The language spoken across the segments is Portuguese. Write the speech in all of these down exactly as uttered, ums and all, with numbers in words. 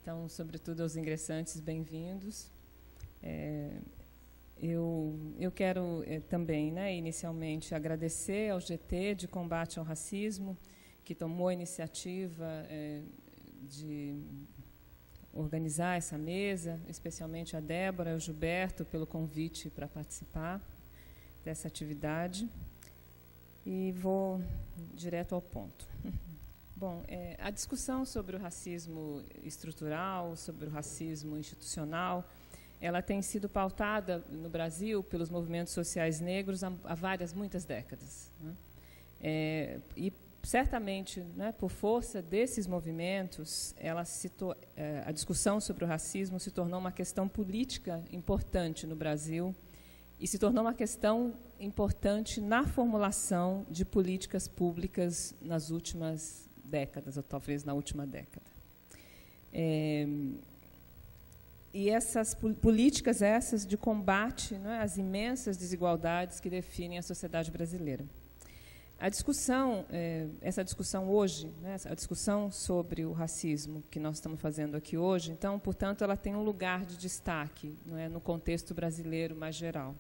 Então, sobretudo aos ingressantes, bem-vindos. É, eu, eu quero é, também, né, inicialmente, agradecer ao G T de Combate ao Racismo, que tomou a iniciativa é, de organizar essa mesa, especialmente a Débora e o Gilberto, pelo convite para participar dessa atividade. E vou direto ao ponto. Bom, é, a discussão sobre o racismo estrutural, sobre o racismo institucional, ela tem sido pautada no Brasil pelos movimentos sociais negros há, há várias, muitas décadas. Né? É, e, certamente, né, por força desses movimentos, ela se to, é, a discussão sobre o racismo se tornou uma questão política importante no Brasil e se tornou uma questão importante na formulação de políticas públicas nas últimas décadas, ou talvez na última década. É, e essas políticas essas de combate, né, às imensas desigualdades que definem a sociedade brasileira. A discussão, é, essa discussão hoje, né, a discussão sobre o racismo que nós estamos fazendo aqui hoje, então, portanto, ela tem um lugar de destaque, não é, no contexto brasileiro mais geral.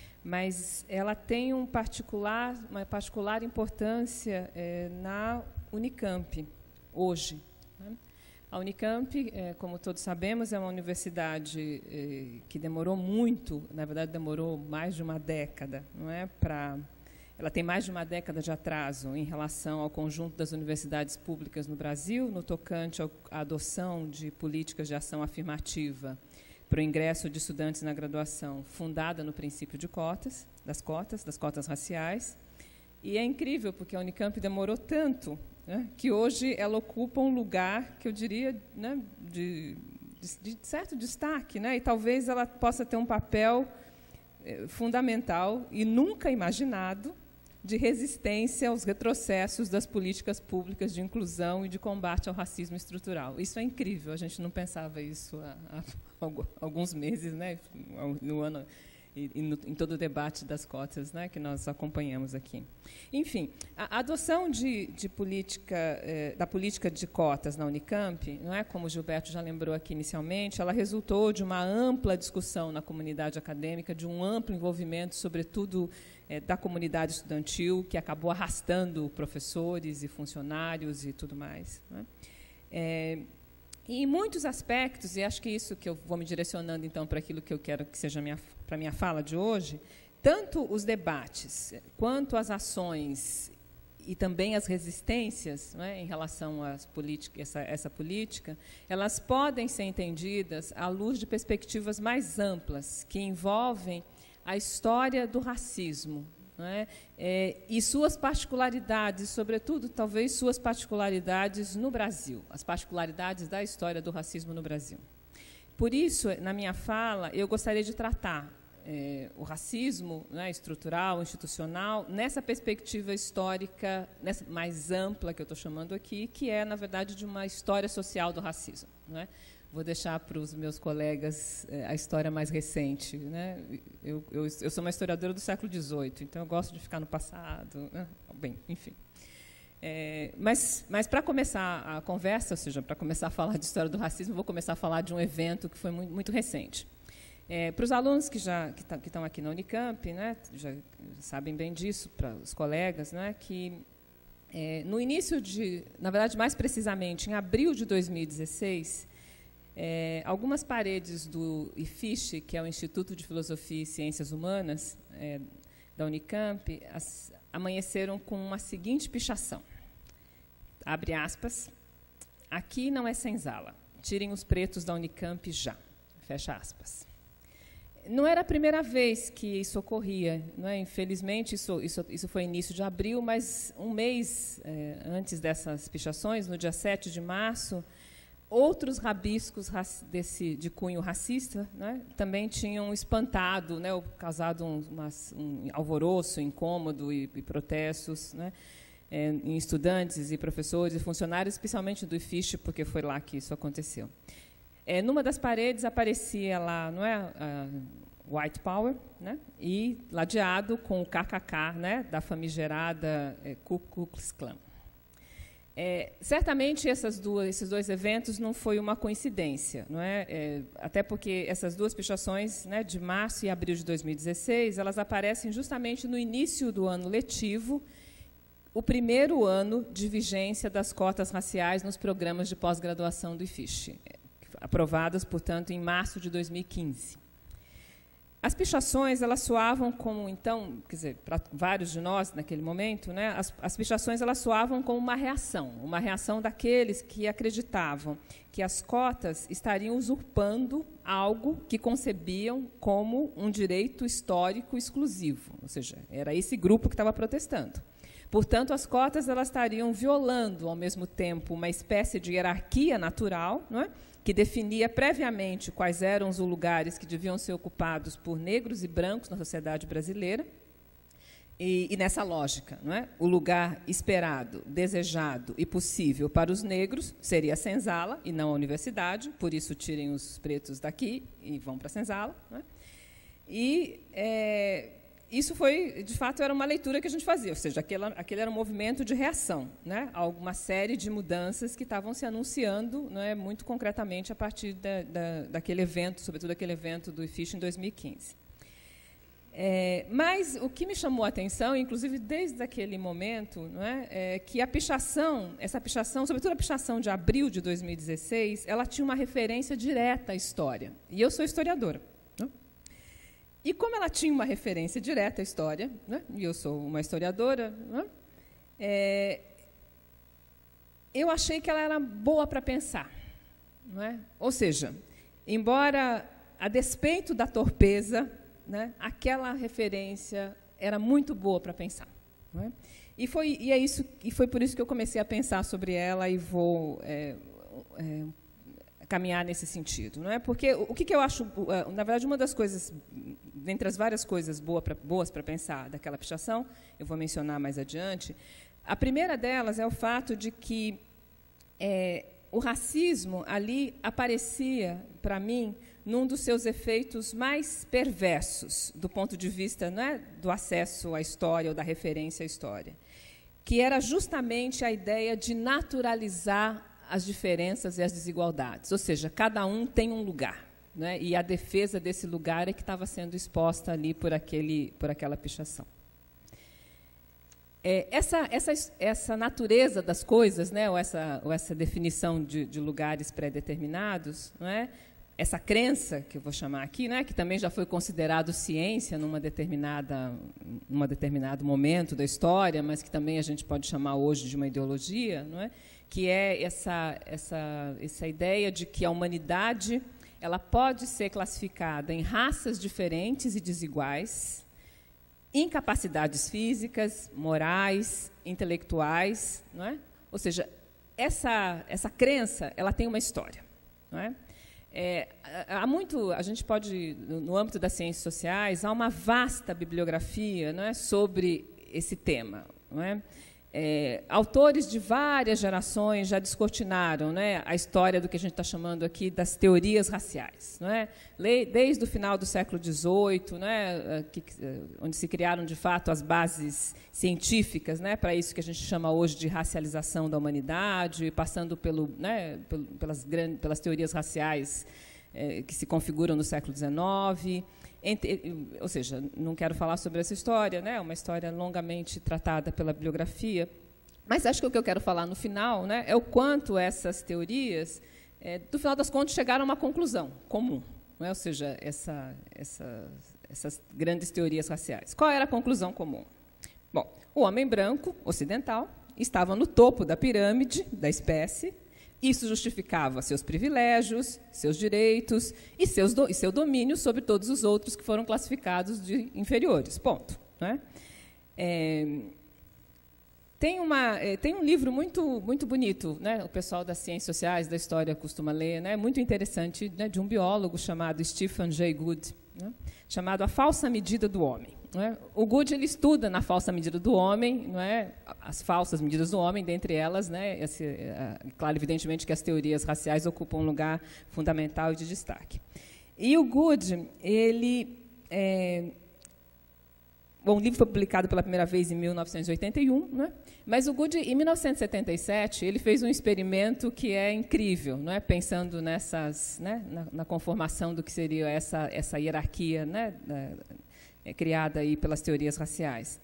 Mas ela tem um particular, uma particular importância é, na Unicamp, hoje. Né? A Unicamp, é, como todos sabemos, é uma universidade é, que demorou muito, na verdade, demorou mais de uma década, não é, para... Ela tem mais de uma década de atraso em relação ao conjunto das universidades públicas no Brasil, no tocante à adoção de políticas de ação afirmativa para o ingresso de estudantes na graduação, fundada no princípio de cotas, das cotas, das cotas raciais. E é incrível, porque a Unicamp demorou tanto, né, que hoje ela ocupa um lugar que eu diria, né, de, de, de certo destaque, né, e talvez ela possa ter um papel eh, fundamental e nunca imaginado de resistência aos retrocessos das políticas públicas de inclusão e de combate ao racismo estrutural. Isso é incrível, a gente não pensava isso há, há alguns meses, né, no ano, e, e no, em todo o debate das cotas, né, que nós acompanhamos aqui. Enfim, a adoção de, de política, eh, da política de cotas na Unicamp, não é, como o Gilberto já lembrou aqui inicialmente, ela resultou de uma ampla discussão na comunidade acadêmica, de um amplo envolvimento, sobretudo, É, da comunidade estudantil, que acabou arrastando professores e funcionários e tudo mais. Né? É, e em muitos aspectos, e acho que isso que eu vou me direcionando então para aquilo que eu quero que seja minha, para a minha fala de hoje, tanto os debates quanto as ações e também as resistências, né, em relação às política, essa, essa política, elas podem ser entendidas à luz de perspectivas mais amplas, que envolvem a história do racismo, né, é, e suas particularidades, sobretudo, talvez, suas particularidades no Brasil, as particularidades da história do racismo no Brasil. Por isso, na minha fala, eu gostaria de tratar é, o racismo, né, estrutural, institucional, nessa perspectiva histórica nessa, mais ampla que eu estou chamando aqui, que é, na verdade, de uma história social do racismo. Né? Vou deixar para os meus colegas eh, a história mais recente. Né? Eu, eu, eu sou uma historiadora do século dezoito, então eu gosto de ficar no passado. Né? Bem, enfim. É, mas, mas para começar a conversa, ou seja, para começar a falar de história do racismo, vou começar a falar de um evento que foi muito, muito recente. É, para os alunos que já que, tá, que estão aqui na Unicamp, né, já sabem bem disso, para os colegas, né, que é, no início de, na verdade, mais precisamente, em abril de dois mil e dezesseis, É, algumas paredes do I F I C, que é o Instituto de Filosofia e Ciências Humanas é, da Unicamp, as, amanheceram com uma seguinte pichação. Abre aspas. Aqui não é senzala. Tirem os pretos da Unicamp já. Fecha aspas. Não era a primeira vez que isso ocorria. Não é? Infelizmente, isso, isso, isso foi início de abril, mas um mês é, antes dessas pichações, no dia sete de março, outros rabiscos desse, de cunho racista, né, também tinham espantado, né, causado um, uma, um alvoroço, incômodo e, e protestos, né, é, em estudantes e professores e funcionários, especialmente do I F I C, porque foi lá que isso aconteceu. É, numa das paredes aparecia lá, não é, a White Power, né, e ladeado com o K K K, né, da famigerada é, Ku Klux Klan. É, certamente essas duas, esses dois eventos não foi uma coincidência, não é? É, até porque essas duas pichações, né, de março e abril de dois mil e dezesseis, elas aparecem justamente no início do ano letivo, o primeiro ano de vigência das cotas raciais nos programas de pós-graduação do I F I S C, aprovadas, portanto, em março de dois mil e quinze. As pichações, elas soavam como, então, quer dizer, para vários de nós, naquele momento, né, as, as pichações elas soavam como uma reação, uma reação daqueles que acreditavam que as cotas estariam usurpando algo que concebiam como um direito histórico exclusivo, ou seja, era esse grupo que estava protestando. Portanto, as cotas elas estariam violando, ao mesmo tempo, uma espécie de hierarquia natural, não é? Que definia previamente quais eram os lugares que deviam ser ocupados por negros e brancos na sociedade brasileira. E, e nessa lógica, não é? O lugar esperado, desejado e possível para os negros seria a senzala e não a universidade, por isso tirem os pretos daqui e vão para a senzala. Não é? E é, isso foi, de fato, era uma leitura que a gente fazia, ou seja, aquele, aquele era um movimento de reação, né, a alguma série de mudanças que estavam se anunciando, né, muito concretamente a partir da, da, daquele evento, sobretudo aquele evento do I F I S C em dois mil e quinze. É, mas o que me chamou a atenção, inclusive desde aquele momento, não é, é que a pichação, essa pichação, sobretudo a pichação de abril de dois mil e dezesseis, ela tinha uma referência direta à história. E eu sou historiadora. E como ela tinha uma referência direta à história, né, e eu sou uma historiadora, né, é, eu achei que ela era boa para pensar. Não é? Ou seja, embora, a despeito da torpeza, né, aquela referência era muito boa para pensar. Não é? E, foi, e, é isso, e foi por isso que eu comecei a pensar sobre ela e vou é, é, caminhar nesse sentido. Não é? Porque o que, que eu acho, na verdade, uma das coisas, dentre as várias coisas boa pra, boas para pensar daquela pichação, eu vou mencionar mais adiante, a primeira delas é o fato de que é, o racismo ali aparecia, para mim, num dos seus efeitos mais perversos, do ponto de vista, não é, do acesso à história ou da referência à história, que era justamente a ideia de naturalizar as diferenças e as desigualdades, ou seja, cada um tem um lugar, né, e a defesa desse lugar é que estava sendo exposta ali por, aquele, por aquela pichação. É, essa, essa, essa natureza das coisas, né, ou, essa, ou essa definição de, de lugares pré-determinados, não é, essa crença, que eu vou chamar aqui, né, que também já foi considerado ciência numa determinada, num determinado momento da história, mas que também a gente pode chamar hoje de uma ideologia, não é, que é essa, essa, essa ideia de que a humanidade ela pode ser classificada em raças diferentes e desiguais, incapacidades físicas, morais, intelectuais, não é? Ou seja, essa, essa crença ela tem uma história. Não é? É, há muito, a gente pode, no âmbito das ciências sociais, há uma vasta bibliografia, não é, sobre esse tema. Não é? É, autores de várias gerações já descortinaram, né, a história do que a gente está chamando aqui das teorias raciais. Não é? Desde o final do século dezoito, né, que, onde se criaram, de fato, as bases científicas, né, para isso que a gente chama hoje de racialização da humanidade, passando pelo, né, pelas, grandes, pelas teorias raciais é, que se configuram no século dezenove. Entre, ou seja, não quero falar sobre essa história, né, uma história longamente tratada pela bibliografia, mas acho que o que eu quero falar no final, né, é o quanto essas teorias, é, do final das contas, chegaram a uma conclusão comum, não é? Ou seja, essa, essa, essas grandes teorias raciais. Qual era a conclusão comum? Bom, o homem branco, ocidental, estava no topo da pirâmide da espécie. Isso justificava seus privilégios, seus direitos e, seus do, e seu domínio sobre todos os outros que foram classificados de inferiores. Ponto. Não é? É, tem, uma, é, tem um livro muito, muito bonito, né, o pessoal das ciências sociais, da história, costuma ler, né, muito interessante, né, de um biólogo chamado Stephen Jay Gould, né, chamado A Falsa Medida do Homem. Não é? O Gould ele estuda na falsa medida do homem, não é? As falsas medidas do homem, dentre elas, né? Esse, é, claro, evidentemente que as teorias raciais ocupam um lugar fundamental e de destaque. E o Gould ele é, Bom, o livro foi publicado pela primeira vez em mil novecentos e oitenta e um, né? Mas o Good, em mil novecentos e setenta e sete, ele fez um experimento que é incrível, não é? Pensando nessas, né? na, na conformação do que seria essa, essa hierarquia, né? da, é, criada aí pelas teorias raciais.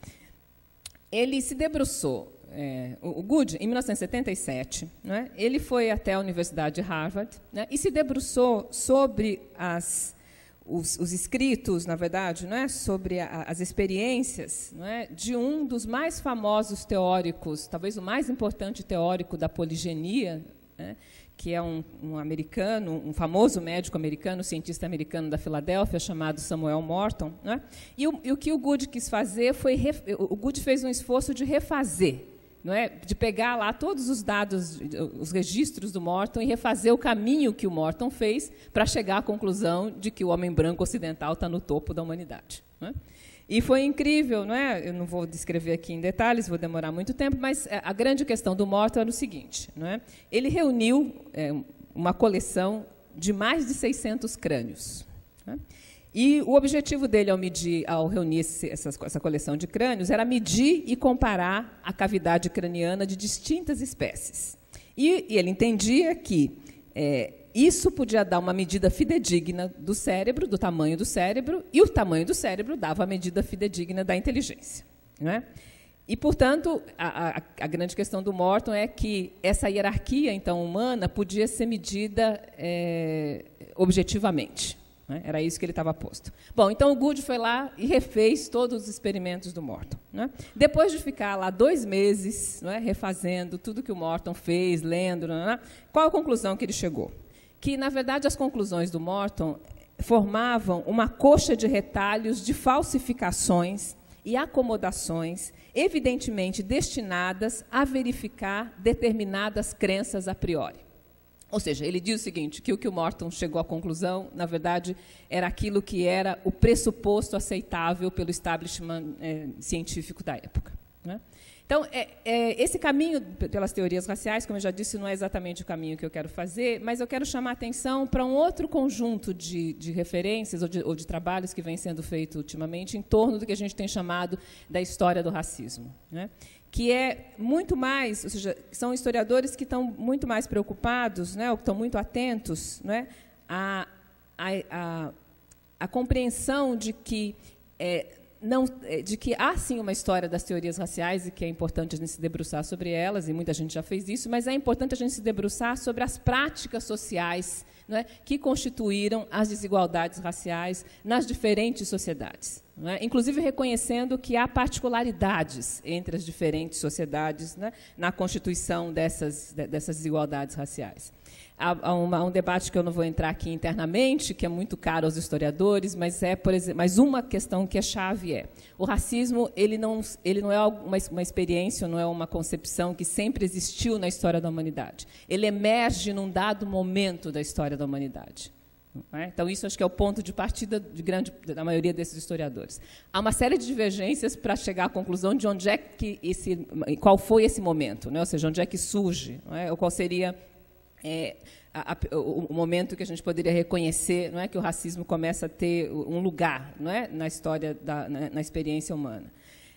Ele se debruçou, é, o, o Good, em mil novecentos e setenta e sete, né? Ele foi até a Universidade de Harvard, né? E se debruçou sobre as... Os, os escritos, na verdade, não é, sobre a, as experiências, não é, de um dos mais famosos teóricos, talvez o mais importante teórico da poligenia, né, que é um, um americano, um famoso médico americano, cientista americano da Filadélfia, chamado Samuel Morton. Né, e, o, e o que o Good quis fazer foi... Ref, o Good fez um esforço de refazer, não é, de pegar lá todos os dados, os registros do Morton e refazer o caminho que o Morton fez para chegar à conclusão de que o homem branco ocidental está no topo da humanidade. Não é? E foi incrível, não é? Eu não vou descrever aqui em detalhes, vou demorar muito tempo, mas a grande questão do Morton era o seguinte, não é? Ele reuniu é, uma coleção de mais de seiscentos crânios. Não é? E o objetivo dele, ao medir, ao reunir esse, essa, essa coleção de crânios, era medir e comparar a cavidade craniana de distintas espécies. E, e ele entendia que é, isso podia dar uma medida fidedigna do cérebro, do tamanho do cérebro, e o tamanho do cérebro dava a medida fidedigna da inteligência. Não é? E, portanto, a, a, a grande questão do Morton é que essa hierarquia, então, humana podia ser medida é, objetivamente. Né? Era isso que ele estava posto. Bom, então o Good foi lá e refez todos os experimentos do Morton. Né? Depois de ficar lá dois meses, não é, refazendo tudo que o Morton fez, lendo, não é, qual a conclusão que ele chegou? Que, na verdade, as conclusões do Morton formavam uma coxa de retalhos de falsificações e acomodações, evidentemente destinadas a verificar determinadas crenças a priori. Ou seja, ele diz o seguinte, que o que o Morton chegou à conclusão, na verdade, era aquilo que era o pressuposto aceitável pelo establishment é, científico da época. Né? Então, é, é, esse caminho pelas teorias raciais, como eu já disse, não é exatamente o caminho que eu quero fazer, mas eu quero chamar a atenção para um outro conjunto de, de referências ou de, ou de trabalhos que vem sendo feito ultimamente em torno do que a gente tem chamado da história do racismo. Né? Que é muito mais, ou seja, são historiadores que estão muito mais preocupados, né, ou que estão muito atentos, né, à, à, à compreensão de que, é, não, de que há, sim, uma história das teorias raciais e que é importante a gente se debruçar sobre elas, e muita gente já fez isso, mas é importante a gente se debruçar sobre as práticas sociais, não é, que constituíram as desigualdades raciais nas diferentes sociedades. Não é? Inclusive reconhecendo que há particularidades entre as diferentes sociedades, né, na constituição dessas, dessas desigualdades raciais. Há, há, uma, há um debate que eu não vou entrar aqui internamente, que é muito caro aos historiadores, mas, é, por exemplo, mas uma questão que é chave é, o racismo ele não, ele não é uma, uma experiência, não é uma concepção que sempre existiu na história da humanidade. Ele emerge num dado momento da história da humanidade. Não é? Então, isso acho que é o ponto de partida de grande, da maioria desses historiadores. Há uma série de divergências para chegar à conclusão de onde é que esse, qual foi esse momento, né? Ou seja, onde é que surge, não é? Ou qual seria é, a, a, o, o momento que a gente poderia reconhecer, não é, que o racismo começa a ter um lugar, não é, na história, da, na, na experiência humana.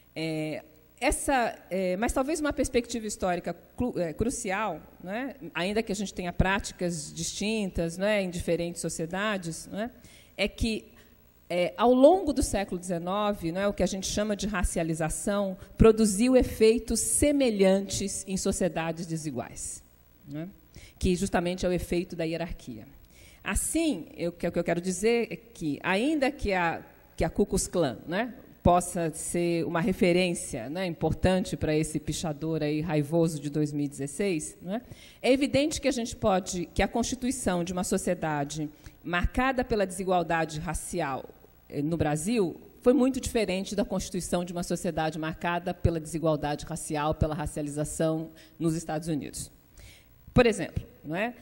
É, Essa, é, mas talvez uma perspectiva histórica cru, é, crucial, não é? Ainda que a gente tenha práticas distintas, não é, em diferentes sociedades, não é, é que, é, ao longo do século dezenove, não é, o que a gente chama de racialização produziu efeitos semelhantes em sociedades desiguais, não é? Que justamente é o efeito da hierarquia. Assim, eu, o que eu quero dizer é que, ainda que a, que a Ku Klux Klan, não é, possa ser uma referência, né, importante para esse pichador aí raivoso de dois mil e dezesseis, né, é evidente que a gente pode, que a constituição de uma sociedade marcada pela desigualdade racial no Brasil foi muito diferente da constituição de uma sociedade marcada pela desigualdade racial, pela racialização nos Estados Unidos. Por exemplo, não é?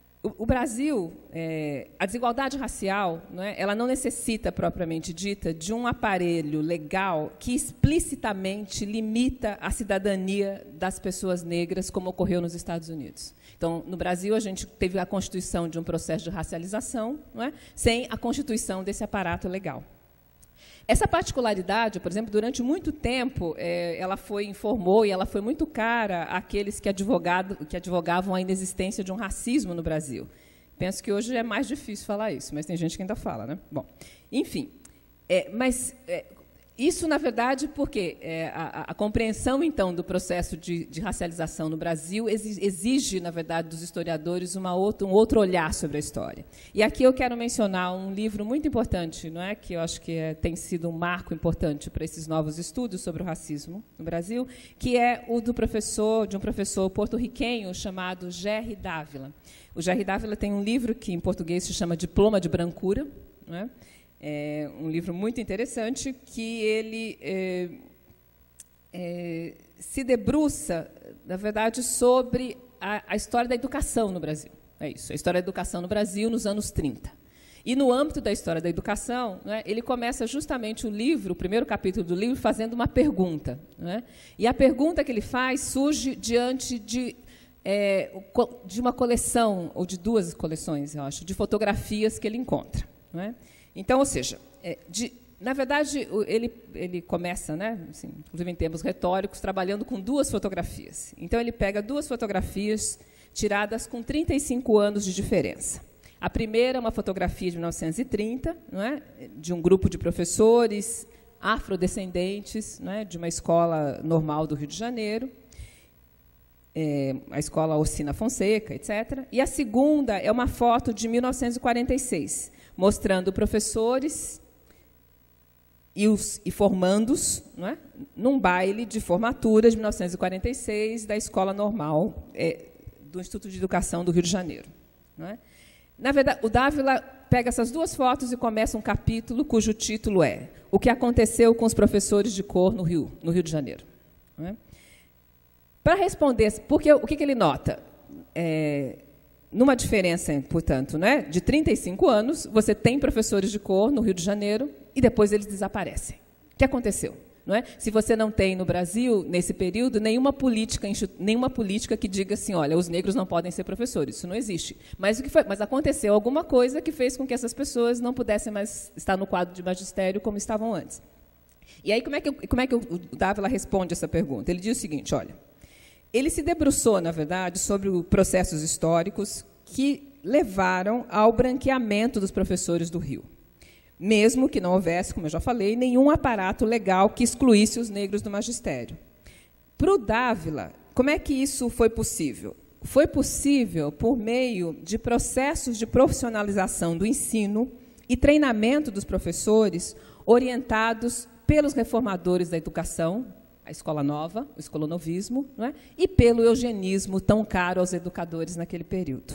O Brasil, é, a desigualdade racial, não é, ela não necessita, propriamente dita, de um aparelho legal que explicitamente limita a cidadania das pessoas negras, como ocorreu nos Estados Unidos. Então, no Brasil, a gente teve a constituição de um processo de racialização, não é, sem a constituição desse aparato legal. Essa particularidade, por exemplo, durante muito tempo, é, ela foi, informou e ela foi muito cara àqueles que, advogado, que advogavam a inexistência de um racismo no Brasil. Penso que hoje é mais difícil falar isso, mas tem gente que ainda fala, né? Bom, enfim, é, mas é, isso, na verdade, porque é, a, a compreensão, então, do processo de, de racialização no Brasil exige, na verdade, dos historiadores uma outra, um outro olhar sobre a história. E aqui eu quero mencionar um livro muito importante, não é, que eu acho que é, tem sido um marco importante para esses novos estudos sobre o racismo no Brasil, que é o do professor, de um professor porto-riquenho chamado Gerry Dávila. O Gerry Dávila tem um livro que, em português, se chama Diploma de Brancura, não é? É um livro muito interessante que ele é, é, se debruça, na verdade, sobre a, a história da educação no Brasil. É isso, a história da educação no Brasil nos anos trinta. E, no âmbito da história da educação, né, ele começa justamente o livro, o primeiro capítulo do livro, fazendo uma pergunta. Né? E a pergunta que ele faz surge diante de, é, de uma coleção, ou de duas coleções, eu acho, de fotografias que ele encontra. Não é? Então, ou seja, é, de, na verdade, ele, ele começa, né, assim, inclusive em termos retóricos, trabalhando com duas fotografias. Então, ele pega duas fotografias tiradas com trinta e cinco anos de diferença. A primeira é uma fotografia de mil novecentos e trinta, não é, de um grupo de professores afrodescendentes, não é, de uma escola normal do Rio de Janeiro, é, a escola Orsina Fonseca, etcétera. E a segunda é uma foto de mil novecentos e quarenta e seis, mostrando professores e, os, e formandos, não é, num baile de formatura de mil novecentos e quarenta e seis da Escola Normal é, do Instituto de Educação do Rio de Janeiro. Não é? Na verdade, o Dávila pega essas duas fotos e começa um capítulo cujo título é O que aconteceu com os professores de cor no Rio, no Rio de Janeiro. Não é? Para responder, porque o que, que ele nota? É, numa diferença, portanto, né, de trinta e cinco anos, você tem professores de cor no Rio de Janeiro e depois eles desaparecem. O que aconteceu? Não é? Se você não tem no Brasil, nesse período, nenhuma política, nenhuma política que diga assim, olha, os negros não podem ser professores, isso não existe. Mas, o que foi? Mas aconteceu alguma coisa que fez com que essas pessoas não pudessem mais estar no quadro de magistério como estavam antes. E aí, como é que, como é que o Dávila responde essa pergunta? Ele diz o seguinte, olha, ele se debruçou, na verdade, sobre os processos históricos que levaram ao branqueamento dos professores do Rio, mesmo que não houvesse, como eu já falei, nenhum aparato legal que excluísse os negros do magistério. Para o Dávila, como é que isso foi possível? Foi possível por meio de processos de profissionalização do ensino e treinamento dos professores orientados pelos reformadores da educação, a Escola Nova, o escolonovismo, não é? E pelo eugenismo tão caro aos educadores naquele período.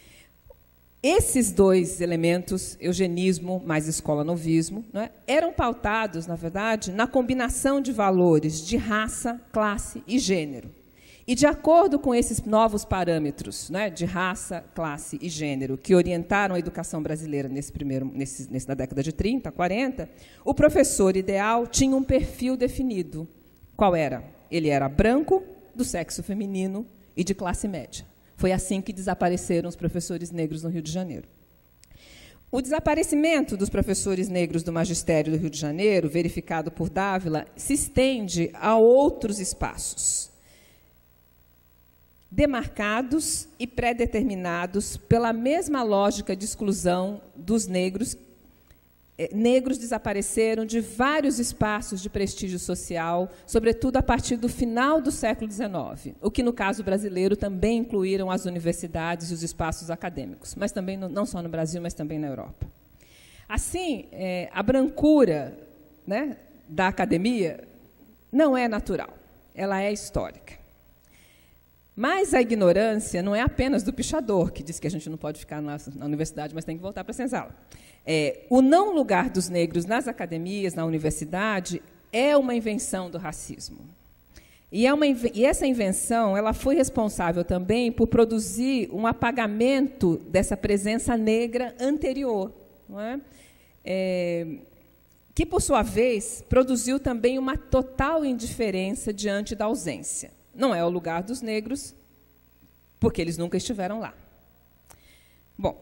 Esses dois elementos, eugenismo mais escolonovismo, não é, eram pautados, na verdade, na combinação de valores de raça, classe e gênero. E, de acordo com esses novos parâmetros, né, de raça, classe e gênero, que orientaram a educação brasileira nesse primeiro, nesse, nesse, na década de trinta, quarenta, o professor ideal tinha um perfil definido. Qual era? Ele era branco, do sexo feminino e de classe média. Foi assim que desapareceram os professores negros no Rio de Janeiro. O desaparecimento dos professores negros do magistério do Rio de Janeiro, verificado por Dávila, se estende a outros espaços, demarcados e pré-determinados pela mesma lógica de exclusão dos negros. Negros desapareceram de vários espaços de prestígio social, sobretudo a partir do final do século dezenove, o que, no caso brasileiro, também incluíram as universidades e os espaços acadêmicos, mas também no, não só no Brasil, mas também na Europa. Assim, é, a brancura, né, da academia não é natural, ela é histórica. Mas a ignorância não é apenas do pichador, que diz que a gente não pode ficar na, na universidade, mas tem que voltar para a senzala. É, o não lugar dos negros nas academias, na universidade, é uma invenção do racismo. E, é uma, e essa invenção ela foi responsável também por produzir um apagamento dessa presença negra anterior, não é? É, que, por sua vez, produziu também uma total indiferença diante da ausência. Não é o lugar dos negros, porque eles nunca estiveram lá. Bom,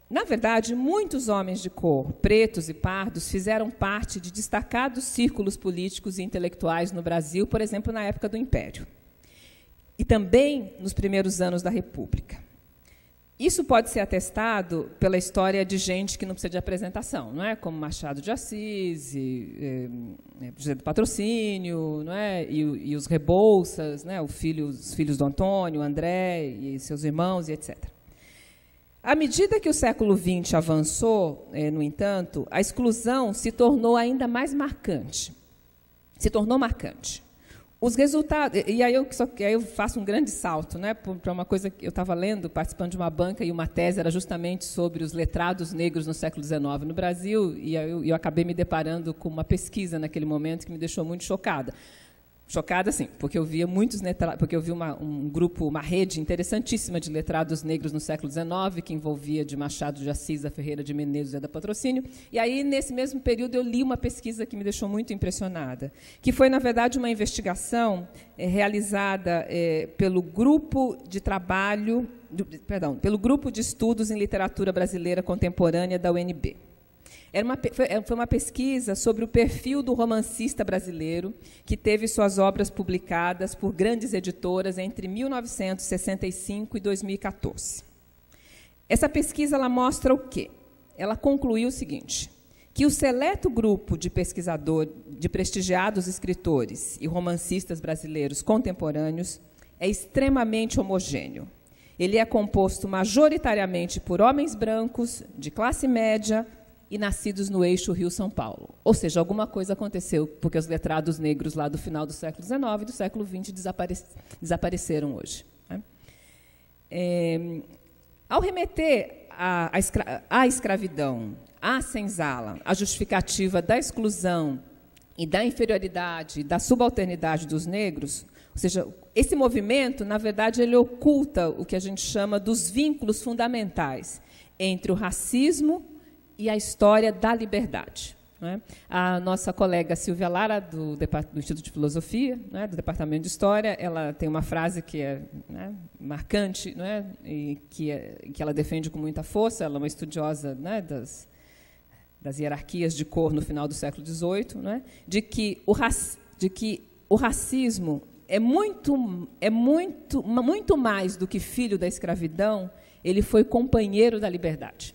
Na verdade, muitos homens de cor, pretos e pardos, fizeram parte de destacados círculos políticos e intelectuais no Brasil, por exemplo, na época do Império, e também nos primeiros anos da República. Isso pode ser atestado pela história de gente que não precisa de apresentação, não é? Como Machado de Assis, e, e, José do Patrocínio, não é? e, e os Rebouças, né? o filho, os filhos do Antônio, André e seus irmãos, e etcétera. À medida que o século vinte avançou, eh, no entanto, a exclusão se tornou ainda mais marcante. Se tornou marcante. Os resultados, e aí eu, só, aí eu faço um grande salto, né, para uma coisa que eu estava lendo, participando de uma banca, e uma tese era justamente sobre os letrados negros no século dezenove no Brasil, e eu, eu acabei me deparando com uma pesquisa naquele momento que me deixou muito chocada. Chocada, sim, porque eu via muitos letrados, porque eu vi uma, um grupo, uma rede interessantíssima de letrados negros no século dezenove, que envolvia de Machado de Assis, a Ferreira de Menezes e a da Patrocínio. E aí, nesse mesmo período, eu li uma pesquisa que me deixou muito impressionada, que foi, na verdade, uma investigação é, realizada é, pelo grupo de trabalho, do, perdão, pelo grupo de estudos em literatura brasileira contemporânea da U N B. Era uma, foi uma pesquisa sobre o perfil do romancista brasileiro que teve suas obras publicadas por grandes editoras entre mil novecentos e sessenta e cinco e dois mil e quatorze. Essa pesquisa ela mostra o quê? Ela concluiu o seguinte, que o seleto grupo de pesquisadores, de prestigiados escritores e romancistas brasileiros contemporâneos é extremamente homogêneo. Ele é composto majoritariamente por homens brancos, de classe média, e nascidos no eixo Rio-São Paulo. Ou seja, alguma coisa aconteceu, porque os letrados negros lá do final do século dezenove e do século vinte desapare desapareceram hoje. Né? É, ao remeter à, à, escra à escravidão, à senzala, à justificativa da exclusão e da inferioridade, da subalternidade dos negros, ou seja, esse movimento, na verdade, ele oculta o que a gente chama dos vínculos fundamentais entre o racismo e a história da liberdade. Né? A nossa colega Silvia Lara, do, do Instituto de Filosofia, né, do Departamento de História, ela tem uma frase que é, né, marcante, né, e que, é, que ela defende com muita força. Ela é uma estudiosa, né, das, das hierarquias de cor no final do século dezoito, né, de, que o rac, de que o racismo é, muito, é muito, muito mais do que filho da escravidão, ele foi companheiro da liberdade.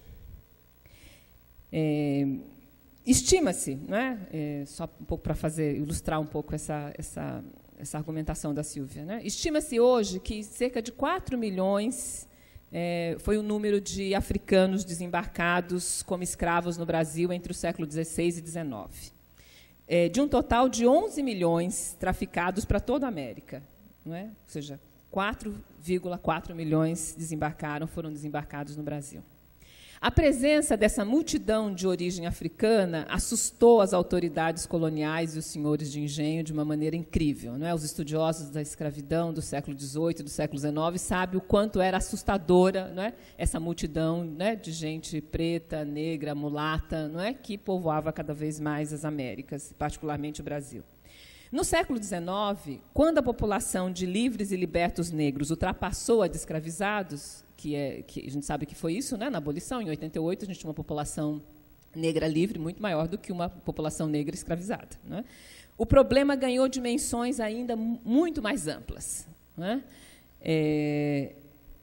É, estima-se, não é? É, só um pouco para fazer, ilustrar um pouco essa, essa, essa argumentação da Silvia, né? Estima-se hoje que cerca de quatro milhões é, foi o número de africanos desembarcados como escravos no Brasil entre o século dezesseis e dezenove. É, de um total de onze milhões traficados para toda a América, não é? Ou seja, quatro vírgula quatro milhões desembarcaram, foram desembarcados no Brasil. A presença dessa multidão de origem africana assustou as autoridades coloniais e os senhores de engenho de uma maneira incrível. Não é? Os estudiosos da escravidão do século dezoito e do século dezenove sabem o quanto era assustadora, não é? Essa multidão, né, de gente preta, negra, mulata, não é? Que povoava cada vez mais as Américas, particularmente o Brasil. No século dezenove, quando a população de livres e libertos negros ultrapassou a de escravizados, que, é, que a gente sabe que foi isso, né, na abolição, em oitenta e oito, a gente tinha uma população negra livre muito maior do que uma população negra escravizada. Né? O problema ganhou dimensões ainda muito mais amplas. Né? É,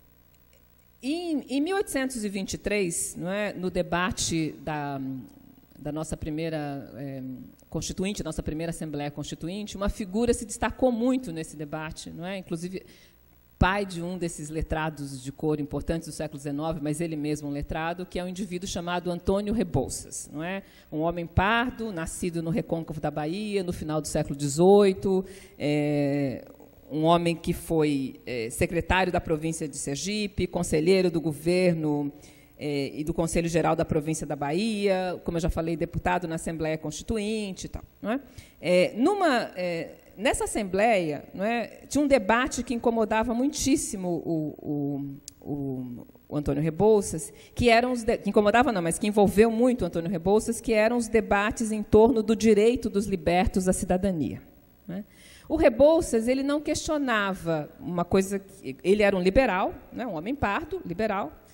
em, em mil oitocentos e vinte e três, não é, no debate da, da nossa primeira é, constituinte, nossa primeira Assembleia Constituinte, uma figura se destacou muito nesse debate, não é? Inclusive pai de um desses letrados de cor importantes do século dezenove, mas ele mesmo um letrado, que é um indivíduo chamado Antônio Rebouças, não é? Um homem pardo, nascido no recôncavo da Bahia, no final do século dezoito, é, um homem que foi é, secretário da província de Sergipe, conselheiro do governo é, e do Conselho Geral da província da Bahia, como eu já falei, deputado na Assembleia Constituinte e tal. Não é? É, numa... É, Nessa Assembleia, não é, tinha um debate que incomodava muitíssimo o, o, o, o Antônio Rebouças, que eram os de, que incomodava não, mas que envolveu muito o Antônio Rebouças, que eram os debates em torno do direito dos libertos à cidadania. Né? O Rebouças ele não questionava uma coisa, ele era um liberal, né, um homem pardo, liberal,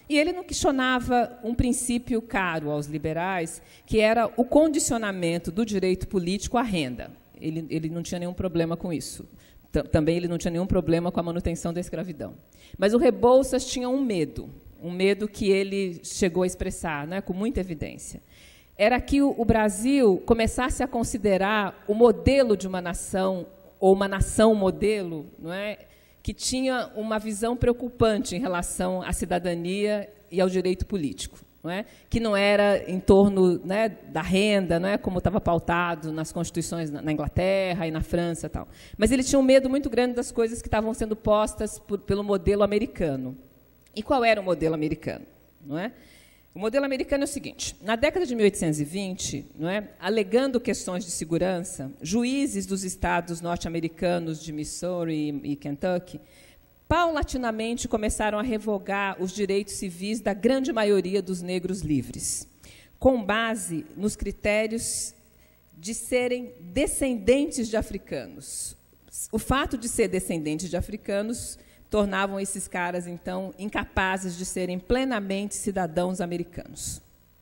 E ele não questionava um princípio caro aos liberais, que era o condicionamento do direito político à renda. Ele, ele não tinha nenhum problema com isso. T- também ele não tinha nenhum problema com a manutenção da escravidão. Mas o Rebouças tinha um medo, um medo que ele chegou a expressar, né, com muita evidência. Era que o, o Brasil começasse a considerar o modelo de uma nação, ou uma nação modelo, não é, que tinha uma visão preocupante em relação à cidadania e ao direito político, não é? Que não era em torno, né, da renda, não é, como estava pautado nas constituições na Inglaterra e na França, tal. Mas ele tinha um medo muito grande das coisas que estavam sendo postas por, pelo modelo americano. E qual era o modelo americano? Não é? O modelo americano é o seguinte: na década de mil oitocentos e vinte, não é, alegando questões de segurança, juízes dos estados norte-americanos de Missouri e Kentucky paulatinamente começaram a revogar os direitos civis da grande maioria dos negros livres, com base nos critérios de serem descendentes de africanos. O fato de ser descendentes de africanos tornavam esses caras, então, incapazes de serem plenamente cidadãos americanos.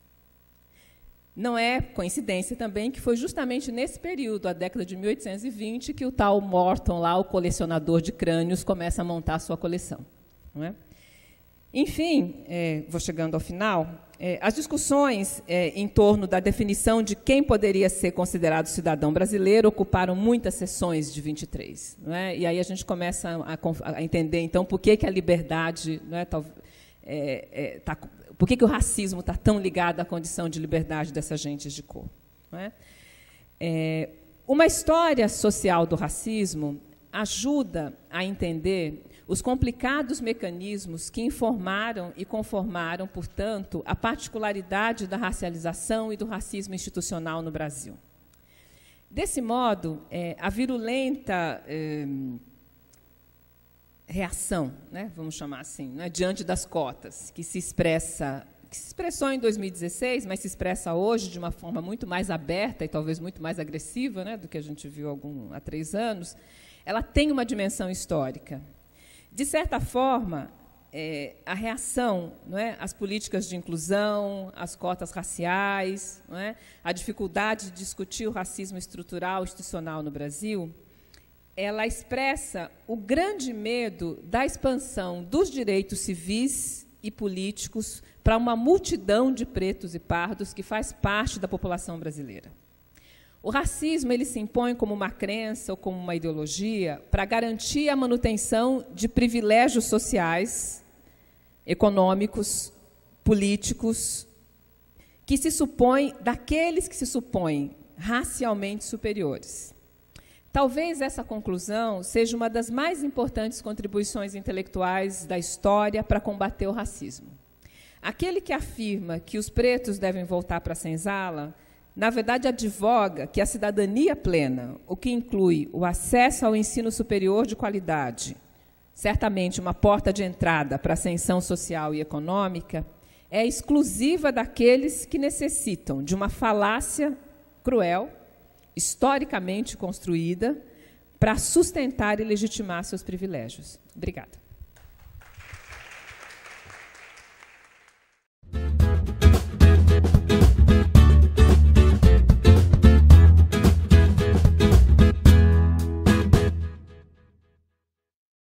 Não é coincidência também que foi justamente nesse período, a década de mil oitocentos e vinte, que o tal Morton, lá, o colecionador de crânios, começa a montar a sua coleção. Não é? Enfim, é, vou chegando ao final, é, as discussões é, em torno da definição de quem poderia ser considerado cidadão brasileiro ocuparam muitas sessões de vinte e três. Não é? E aí a gente começa a, a entender, então, por que, que a liberdade, não é, tá, é, é, tá, por que, que o racismo está tão ligado à condição de liberdade dessas gentes de cor. Não é? É, uma história social do racismo ajuda a entender os complicados mecanismos que informaram e conformaram, portanto, a particularidade da racialização e do racismo institucional no Brasil. Desse modo, é, a virulenta é, reação, né, vamos chamar assim, né, diante das cotas, que se expressa, que se expressou em dois mil e dezesseis, mas se expressa hoje de uma forma muito mais aberta e talvez muito mais agressiva, né, do que a gente viu algum, há três anos, ela tem uma dimensão histórica. De certa forma, é, a reação, não é, às políticas de inclusão, às cotas raciais, não é, a dificuldade de discutir o racismo estrutural e institucional no Brasil, ela expressa o grande medo da expansão dos direitos civis e políticos para uma multidão de pretos e pardos que faz parte da população brasileira. O racismo ele se impõe como uma crença ou como uma ideologia para garantir a manutenção de privilégios sociais, econômicos, políticos, que se supõem, daqueles que se supõem racialmente superiores. Talvez essa conclusão seja uma das mais importantes contribuições intelectuais da história para combater o racismo. Aquele que afirma que os pretos devem voltar para a senzala, na verdade, advoga que a cidadania plena, o que inclui o acesso ao ensino superior de qualidade, certamente uma porta de entrada para a ascensão social e econômica, é exclusiva daqueles que necessitam de uma falácia cruel, historicamente construída, para sustentar e legitimar seus privilégios. Obrigada.